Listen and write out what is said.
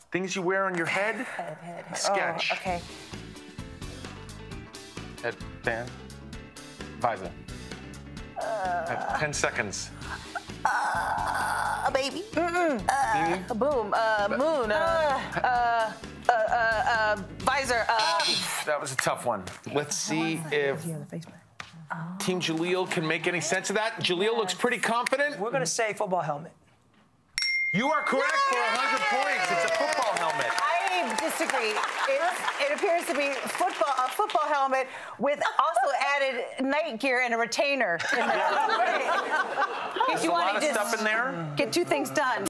Things you wear on your head. Head. Sketch. Oh, okay. Headband. Visor. 10 seconds. A baby. Boom. Moon. Visor. That was a tough one. Let's see if Team Jaleel can make any sense of that. Jaleel looks pretty confident. We're going to say football helmet. You are correct for 100 points. It's a football helmet. I disagree. It appears to be a football helmet with also added night gear and a retainer in there. In case There's you a want lot to of stuff in there. get two things done.